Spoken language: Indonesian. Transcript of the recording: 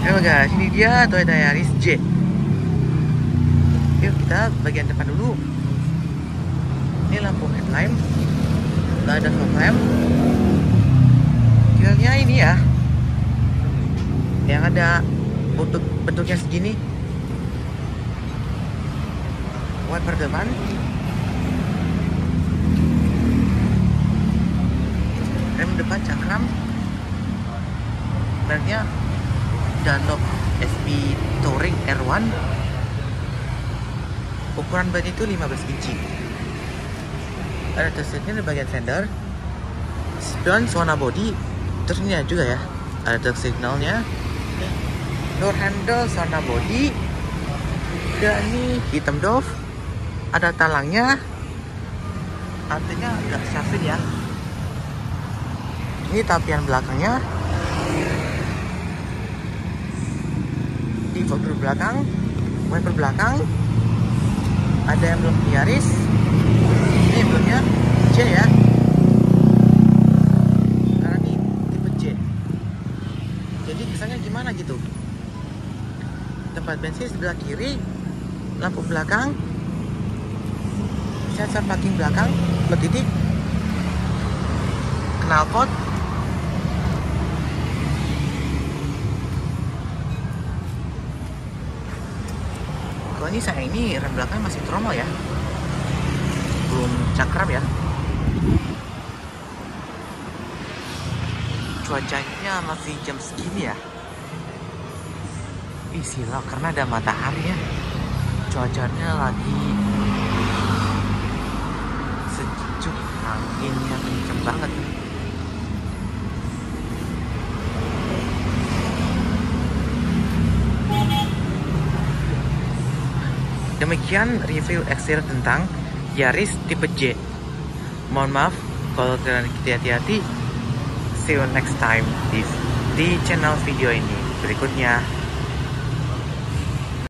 Oke guys, ini dia Toyota Yaris J. Yuk kita bagian depan dulu. Ini lampu headlamp, nggak ada fog lamp. Grillnya ini ya, yang ada bentuknya segini. Wiper depan. Rem depan cakram. Mereknya Dunlop SB Touring R1. Ukuran ban itu 15 inci. Ada tersedia di bagian fender. Spion warna body. Terus ini juga ya, ada turn signalnya. Door handle warna body. Dan ini hitam Dove. Ada talangnya. Artinya agak syafin ya. Ini tapian belakangnya. Di fog belakang, wiper belakang. Ada yang belum Yaris. Ini belumnya J ya. Karena ini tipe J. Jadi kesannya gimana gitu? Tempat bensin sebelah kiri, lampu belakang, sensor parking belakang, bertitik, knalpot. Kalau ini saya ini rem belakang masih tromol ya, belum cakram ya. Cuacanya masih jam segini ya. Ih silau karena ada matahari ya. Cuacanya lagi sejuk, anginnya kenceng banget. Demikian review eksterior tentang Yaris tipe J. Mohon maaf kalau kalian hati-hati. See you next time di channel video ini berikutnya.